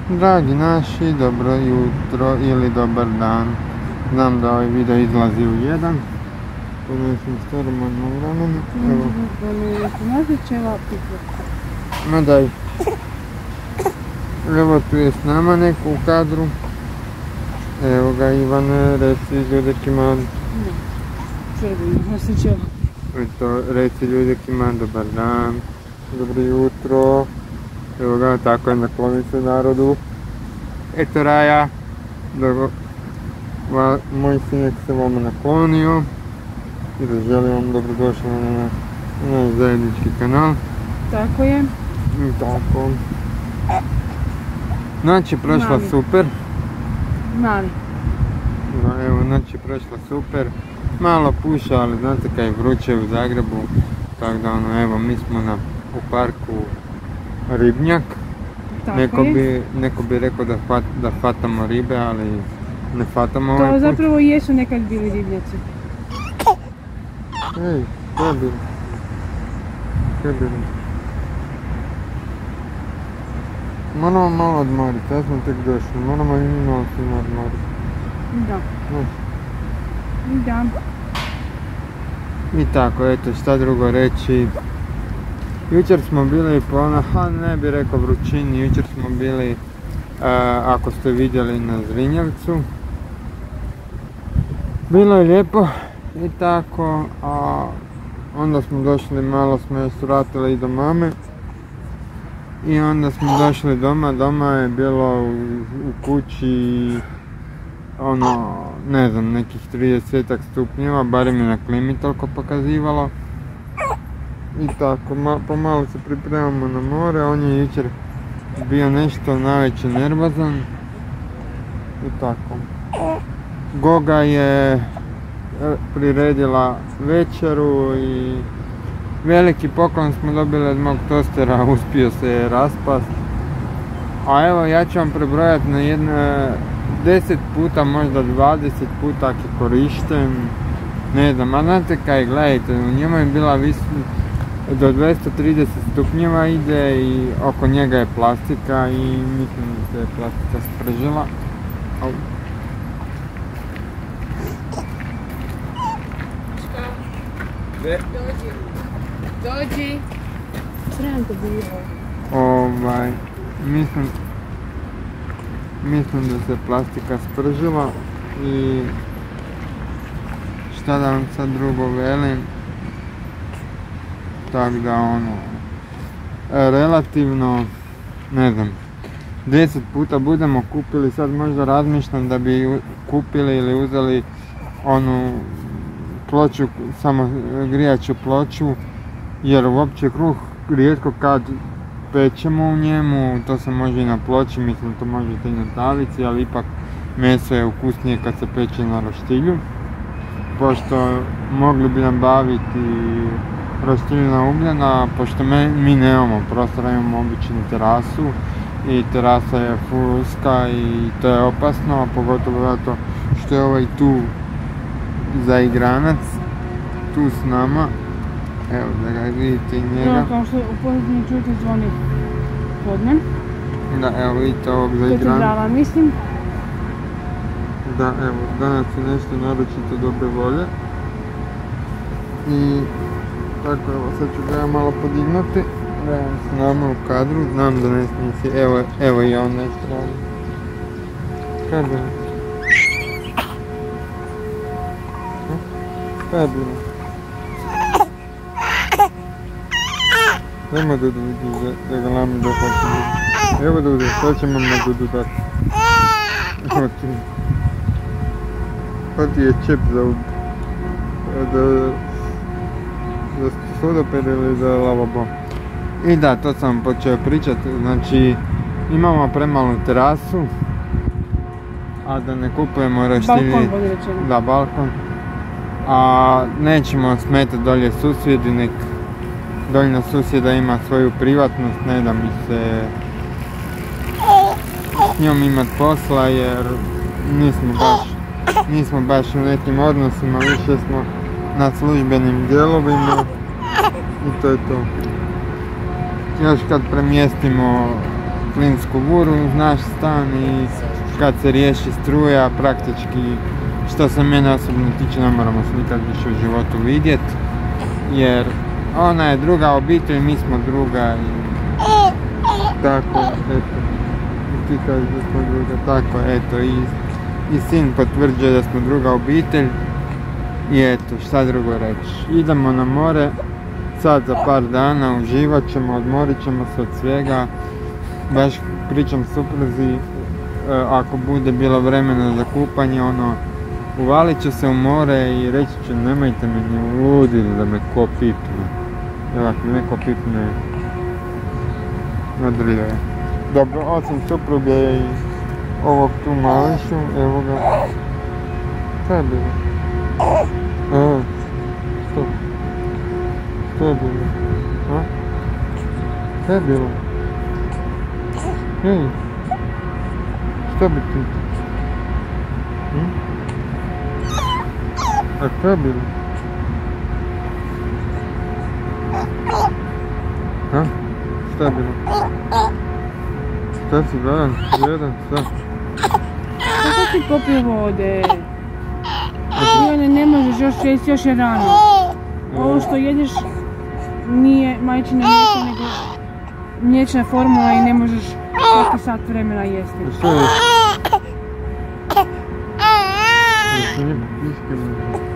Dragi naši, dobro jutro ili dobar dan. Znam da ovaj video izlazi u 1. Ponesem s normalno vremena. Ma daj. Evo tu je s nama neko u kadru. Evo ga Ivane, reci ljudi Kiman. Reci ljudi Kiman, dobar dan, dobro jutro. Evo ga, tako je, nakloni se narodu. Eto Raja, moj sinek se vama naklonio i da želim vam dobrodošli na naš zajednički kanal. Tako je. Tako. Noć je prošla super. Mali. Evo, noć je prošla super. Malo puša, ali znate kaj je vruće u Zagrebu. Tako da ono, evo, mi smo u parku Ribnjak. Neko bi rekao da hvatamo ribe, ali ne hvatamo ovaj put. To zapravo jesu nekad bili ribnjaci. Ej, kaj je bilo? Moramo malo odmoriti, ja smo tek došli, moramo i mi malo svima odmoriti. Da. I tako, eto, šta drugo reći. Jučer smo bili po ne bi rekao vrućini, jučer smo bili, ako ste vidjeli, na Zrinjevcu. Bilo je lijepo i tako, a onda smo došli, malo smo još vratili i do mame. I onda smo došli doma je bilo u kući, ono, ne znam, nekih 30 stupnjeva, barem je na klimi toliko pokazivalo. I tako, pomalo se pripremamo na more, on je jučer bio nešto navečer nervozan. I tako. Goga je priredila večeru i veliki poklon smo dobili od mog tostera, uspio se je raspast. A evo, ja ću vam prebrojati na 10 puta, možda 20 puta ako je korišten. Ne znam, a znate kaj, gledajte, u njemu je bila do 230 stupnjeva ide i oko njega je plastika i mislim da se je plastika spržila. Dođi. Sram te bilo. Mislim da se plastika spržila i šta da vam sad drugo velim. Tako da ono, relativno, ne znam, 10 puta budemo kupili, sad možda razmišljam da bi kupili ili uzeli onu ploču, samo grijaću ploču, jer uopće kruh rijetko kad pečemo u njemu, to se može i na ploči, mislim to možete i na tavici, ali ipak meso je ukusnije kad se peče na roštilju, pošto mogli bi nabaviti roštiljna ugljena, pošto mi nemamo prostora, imamo običnu terasu i terasa je full uska i to je opasno, pogotovo zato što je ovaj tu zaigranac, tu s nama, evo da ga vidite i njega. Kao što u posljednji čuti zvoni podne. Da, evo vidite ovog zaigranca. Petrala, mislim. Da, evo, danas je nešto naročito dobre volje. I tako, evo, sad ću ga ja malo podignuti, da je on s nama u kadru, znam da ne smije, evo i on nešto radi. Kaj je bilo? Kaj je bilo? Nemo Dudu vidi da ga lami da hoće. Evo Dudu, sad ćemo na Dudu dati. Evo ti. Pa ti je čep za sudopere ili za lavabo. I da, to sam počeo pričati, znači imamo premalu terasu, a da ne kupujemo roštilj. Balkon, bolje rečeno. Da, balkon. A nećemo smetati dolje susjedi, nek doljna susjeda ima svoju privatnost, ne da mi se s njom imat posla, jer nismo baš u nekim odnosima, više smo na službenim dijelovima i to je to. Još kad premjestimo plinsku vuru uz naš stan i kad se riješi struja, praktički što se mene osobno tiče ne moramo se nikad više u životu vidjeti, jer ona je druga obitelj, mi smo druga i tako, eto, ti kažeš da smo druga, tako, eto, i sin potvrđuje da smo druga obitelj i eto, šta drugo reći. Idemo na more, sad za par dana, uživat ćemo, odmorit ćemo se od svega, baš pričam supruzi, ako bude bilo vremena za kupanje, ono, uvalit ću se u more i reći ću nemojte me ni luditi da me ko pipne. Jer ako me neko pipne, nadrljuje. Dobro, osim supruge i ovog tu mališu, evo ga. Šta je bilo? Što? Što je bilo? A? Šta je bilo? Hej! Što bi ti? A šta je bilo? A? Šta je bilo? Šta si gladan? Jedan, šta? Kako ti popio vode? Ne možeš još jesti, još je rano. Ovo što jedeš nije majčina mlijeko, nego mliječna formula i ne možeš svaki sat vremena jesti. Što je? Jesi nije piške?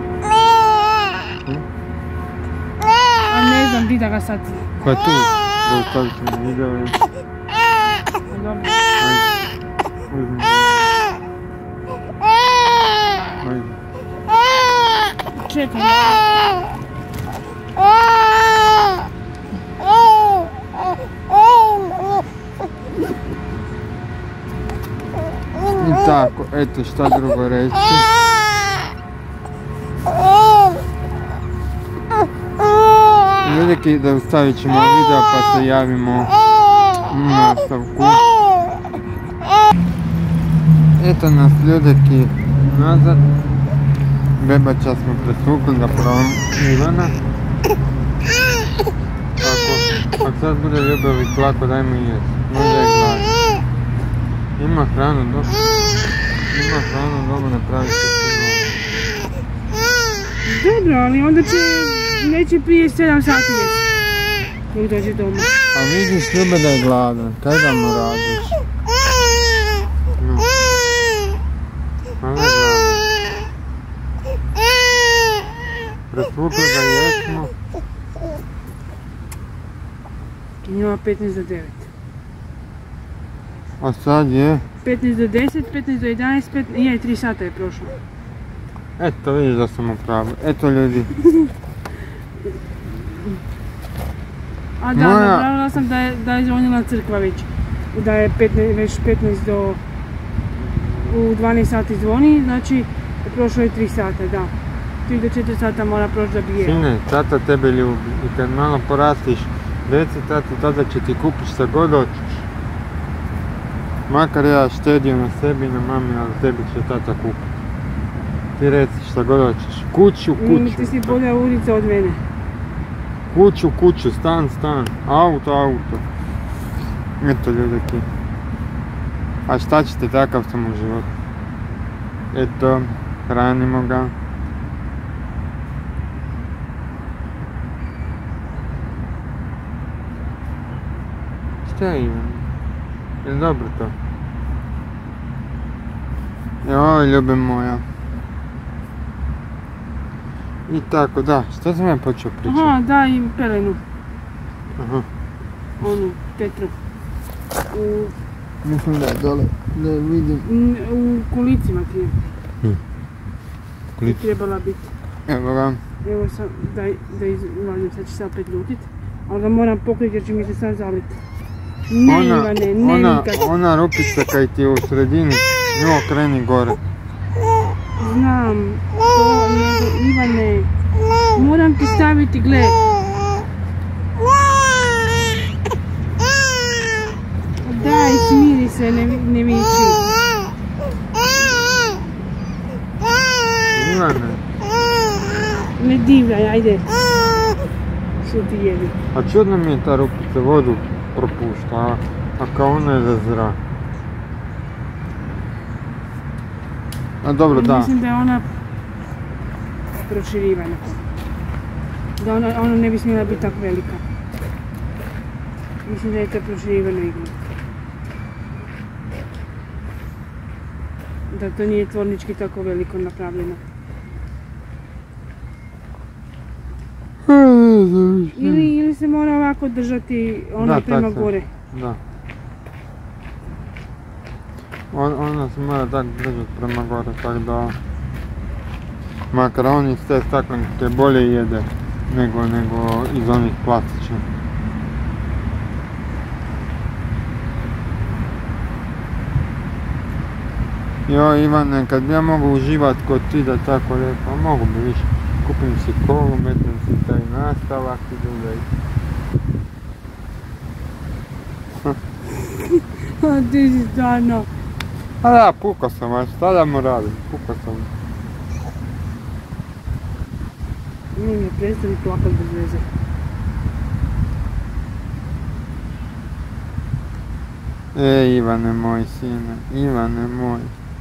A ne znam, di da ga sad... Pa tu, da ostavit ćemo video i... Dobro. Uzmi. Ajde. Čekaj. I tako, eto šta drugo reći. Ljudi, da stavit ćemo video pa se javimo u nastavku. Eto nas ljudeki nazad. Bebača smo presvukli da probam Ivana. Ako sad bude ljubavi plako, daj mu jesti. Možda je gladan. Ima hranu, dobro. Ima hranu, dobro, napravi se sve. Dobro, ali onda će... neće prije 7 sati jesti. Dok dođe doma. A vidiš Ljube da je gladan, kaj da mu radiš? No. A ne gladan. Presvukli ga jesmo. Ima 15 do 9. A sad je? 15 do 10, 15 do 11, 3 sata je prošlo. Eto, vidiš da sam u pravu. Eto ljudi. A da, napravila sam da je zvonila crkva već. Da je već 15 do... u 12 sati zvoni, znači prošlo je 3 sata, da. 3 do 4 sata mora proći da bi jeo. Sine, tata tebe ljubi i kad malo porastiš, reci tati, tada će ti kupiš šta god hoćeš. Makar ja štedio na sebi i na mami, ali tebi će tata kupiti. Ti reci šta god hoćeš. Kuću. Ti si bolja ulica od mene. Kuću, stan, auto. Eto ljudeki. A šta ćete, takav sam u životu. Eto, hranimo ga. Šta je Ivan? Je li dobro to? Joj, ljubi moja. I tako, da, što sam ja počeo pričati? Aha, da, i pelenu. Aha. Onu, tetru. Mislim da je dole, da je vidim. U kolicima ti je. Kolici? Trebala biti. Evo ga. Evo sam, da izvalim, sad će se opet ljutit. Ali ga moram pokriti jer će mi se sad zaliti. Ne Ivane, ne nikad. Ona rupica kaj ti je u sredini, nju okreni gore. Znam, to nego Ivane, moram ti staviti, gle. Daj, smiri se, ne viči. Ivane. Ne divljaj, ajde. Što ti jedi? A čudno mi je ta rupica, vodu propušta, a A kao ono je za zrak. A dobro, da. Mislim da je ona proširivana. Da ona ne bi smjela biti tako velika. Mislim da je to proširivano iglo. Da to nije tvornički tako veliko napravljeno. Ili se mora ovako držati ono prema gore. Da. Ona se mora tako držati prema gore, tako da makaroni iz te staklenke bolje jede nego iz onih plastičnih. Joj Ivane, kad bi ja mogu uživati kod ti da tako lijepo, mogu bi više. Kupim si kolu, metem si taj nastavak i dodaj. A ti si stvarno. A da, pukao sam, a šta da mu radim, pukao sam. Nije mi prestani plakat bez veze. Ivane moj sine, Ivane moj.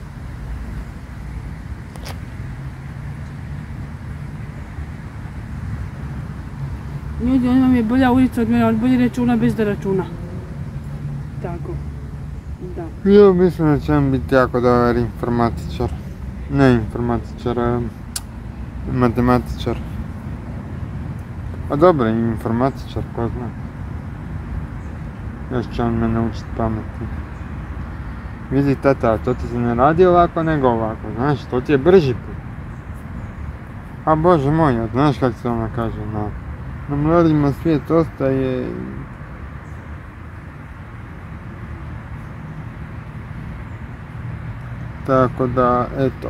Ljudi, on vam je bolja ulica od mene, on bolje računa bez da računa. Tako. Da. Ja mislim da će on biti jako dobar informatičar. Ne informatičar, matematičar. A dobro, informatičar, ko zna. Još će on me naučiti pameti. Vidi tata, to ti se ne radi ovako nego ovako, znaš, to ti je brži put. A bože moj, a znaš kako se ona kaže, na mladima svijet ostaje. Tako da, eto.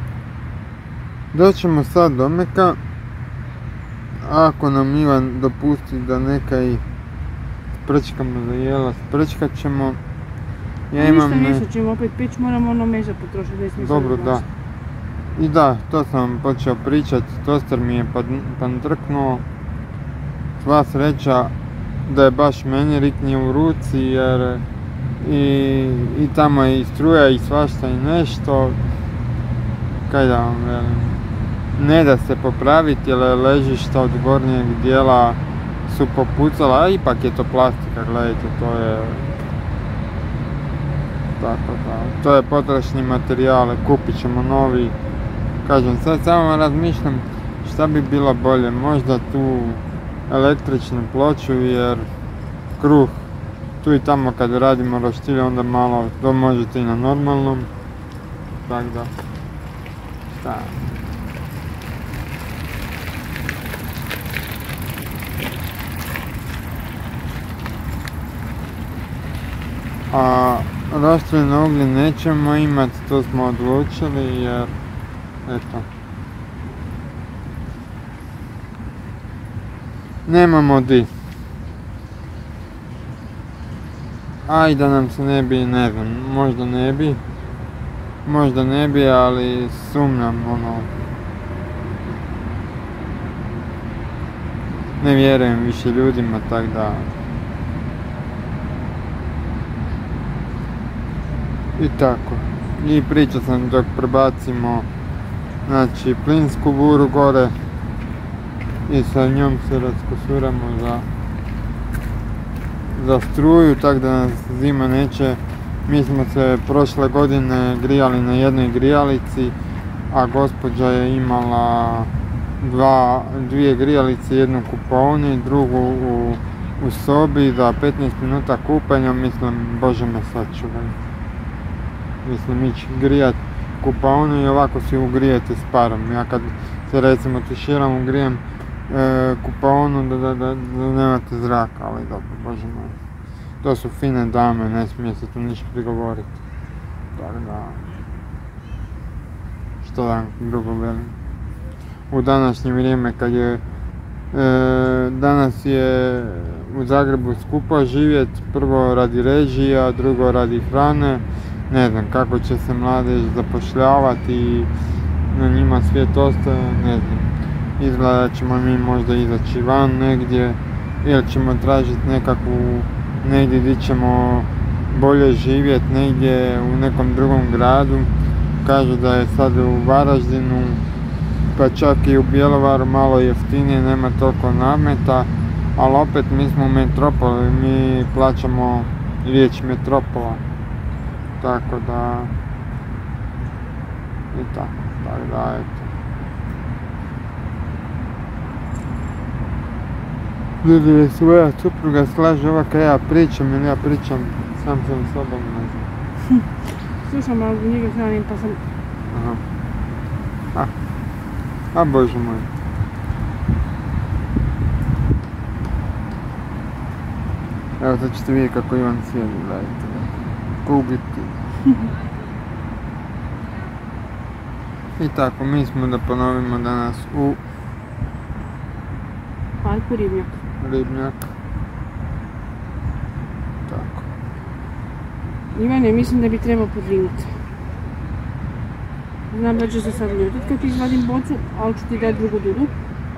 Doćemo sad do Meka. Ako nam Ivan dopusti da neka i sprčkamo za jela, sprčkat ćemo. Ja imam ništa, nešto ćemo opet pić, moramo ono meso potrošiti da je smisla. Dobro, da. I da, to sam vam počeo pričat, toster mi je pandrknuo. Sva sreća da je baš meni riknije u ruci jer i tamo je i struja i svašta i nešto. Kaj da vam velim, ne da se popraviti jer ležišta od gornjeg dijela su popucala, a ipak je to plastika, gledajte, to je tako da, to je potrošni materijal, kupit ćemo novi. Kažem, sad samo razmišljam šta bi bilo bolje, možda tu električnu ploču jer kruh tu i tamo kad radimo roštilj onda malo to možete i na normalnom, tako da šta. A roštilj na ugljen nećemo imati, to smo odlučili jer eto nemamo di. Aj da nam se ne bi, ne znam, možda ne bi, ali sumnjam, ne vjerujem više ljudima, tak da. I tako. I pričao sam dok prebacimo, znači, plinsku buru gore i sa njom se raskosuramo za struju, tako da nas zima neće. Mi smo se prošle godine grijali na jednoj grijalici, a gospođa je imala dvije grijalice, jednu u kupaoni, drugu u sobi za 15 minuta kupanja. Mislim, bože me sačuvaj. Mislim, ići grijat kupaonu i ovako si ugrijete s parom. Ja kad se recimo tuširam, ugrijem kupaonu da nemate zraka, ali dobro, bože moj. To su fine dame, ne smije se tu ništa prigovoriti. Tako da, što da drugo velim. U današnje vrijeme kad je, danas je u Zagrebu skupo živjeti, prvo radi režija, drugo radi hrane. Ne znam kako će se mladež zapošljavati i na njima svijet ostaje, ne znam. Izgleda da ćemo mi možda izaći van negdje ili ćemo tražiti nekakvu negdje gdje ćemo bolje živjeti, negdje u nekom drugom gradu. Kažu da je sad u Varaždinu, pa čak i u Bjelovaru malo jeftinije, nema toliko nameta, ali opet mi smo u metropoli, mi plaćamo riječ metropola, tako da i tako da eto. Ljudi, svoja supruga slaže ova kad ja pričam ili ja pričam sam sa sobom, ne znam. Slušam, ali njega hranim pa sam... Aha. A Bože moj. Evo sad ćete vidjeti kako Ivan sjedi, gledajte. Kubiti. I tako, mi smo da ponovimo danas u Parku Ribnjak. Ribnjak. Tako. Ivane, mislim da bi trebao podvinuti. Znam da ću se sad ljutit kad ti izvadim bocu, ali ću ti dati drugu dudu.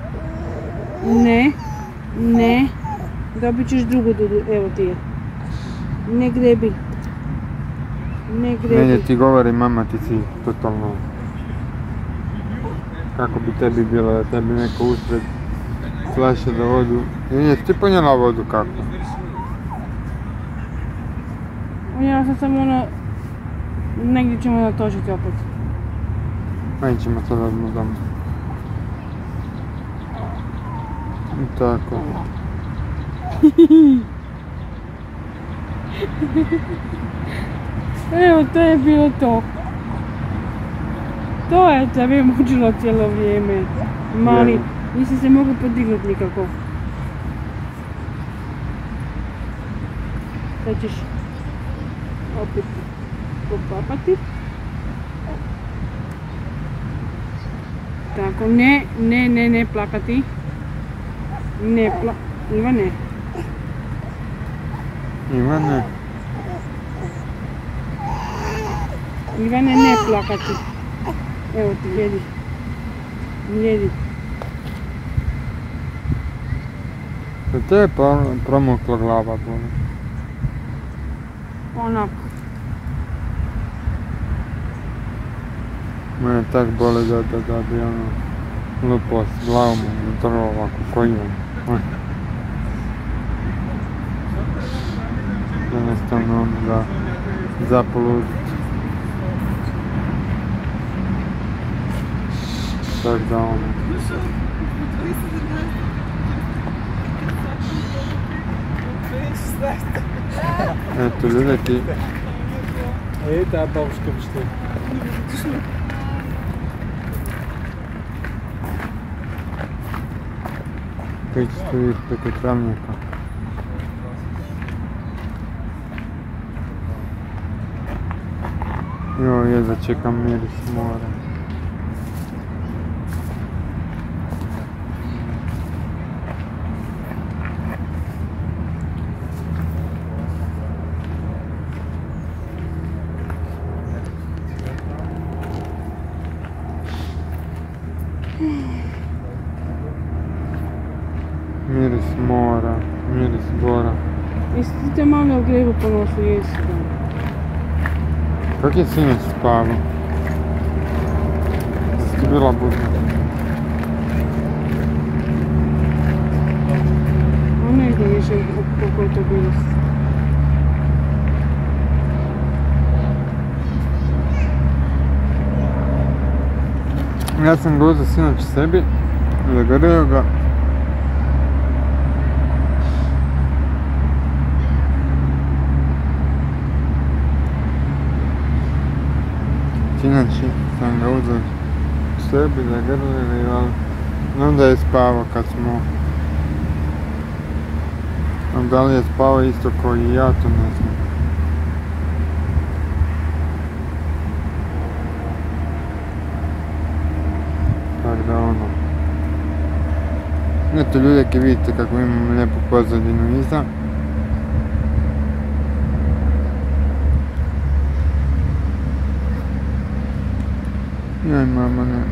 Ne, dobit ćeš drugu dudu, evo ti je. Ne grebi. Ne ti govori mama, ti si totalno... Kako bi tebi bilo da tebi neko usred flaše da vodu... Jesi ti ponijela vodu kako? Ja sam samo ono... Negdje ćemo natočiti opet. Ajde ćemo sad odmah doma. I tako. Evo, to je bilo to. To je tebe mučilo cijelo vrijeme. Mali, nisi se mogao podignuti nikako. Sad ćeš opet popapati. Tako, ne plakati. Ivane. Ivane, ne plakati. Evo ti, jedi. Da te je promukla glava boli? Onako. Mene tak boli da bi ono lupo s glavom u drvo ovako ko Ivan. Jednostavno ono za poluditi. Tak da ono. Eto, ljudi. Это бабушка что? Kaj stoji preko travnjaka. Joj, jedva čekam miris mora. Miris mora, miris gora. Jesi ti te mame u grebu po nosu, jesi da? Kak je sinoć spavao? Jesi ti bila budna? A ne znam više koliko je to bilo. Ja sam ga uzeo sinoć sebi, zagrio ga. Inače sam ga uzeo sebi, zagrlili, ali onda je spavao kad smo... Da li je spavao isto kao i ja, to ne znam. Tako da ono... Eto ljudjaki, vidite kako imamo lijepu pozadinu iza. Joj mama, ne.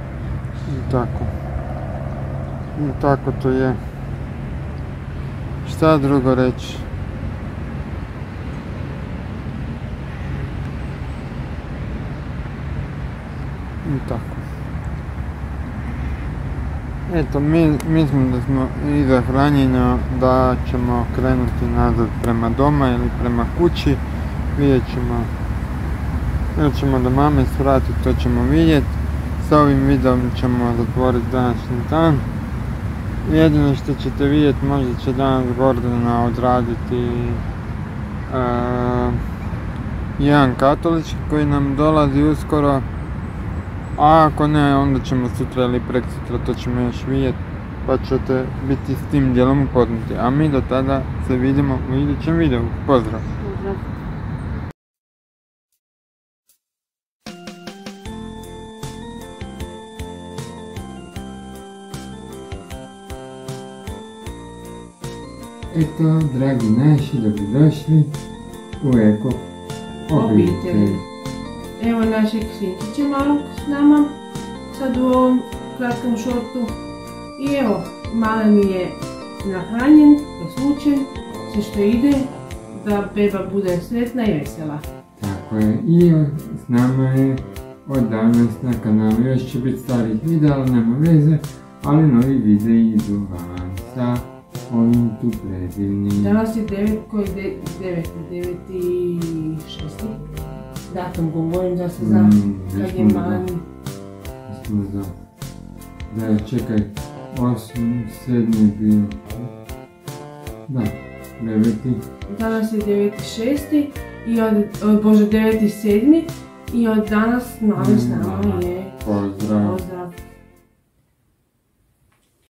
I tako to je. šta drugo reći. I tako. Eto, mislim da smo iza hranjenja da ćemo krenuti nazad prema doma ili prema kući. Vidjet ćemo ili ćemo do mame svratiti, to ćemo vidjeti. S ovim videom ćemo zatvoriti današnji dan. Jedino što ćete vidjeti, možda će danas Gordana odraditi jedan katolički koji nam dolazi uskoro. A ako ne, onda ćemo sutra ili preksutra, to ćemo još vidjeti, pa ćete biti s tim dijelom upoznati. A mi do tada se vidimo u idućem videu. Pozdrav! Pozdrav. Eto, dragi naši, dobrodošli u Eko obitelj. Evo našeg sinčića malog s nama, sad u ovom kratkom šortu. I evo, mali mi je nahranjen, presvučen, sve što ide, da beba bude sretna i vesela. Tako je, i s nama je od danas na kanalu, još će biti starih videa, ali nema veze, ali novi videi idu van sa ovim tu predivnim. Danas je 9.6. Datum govorim da se zna kad je mani. Mislim da je, čekaj, 8.7. bio. Da, 9. Danas je 9.6. i od 9.7. i od danas mali s nama je. Pozdrav.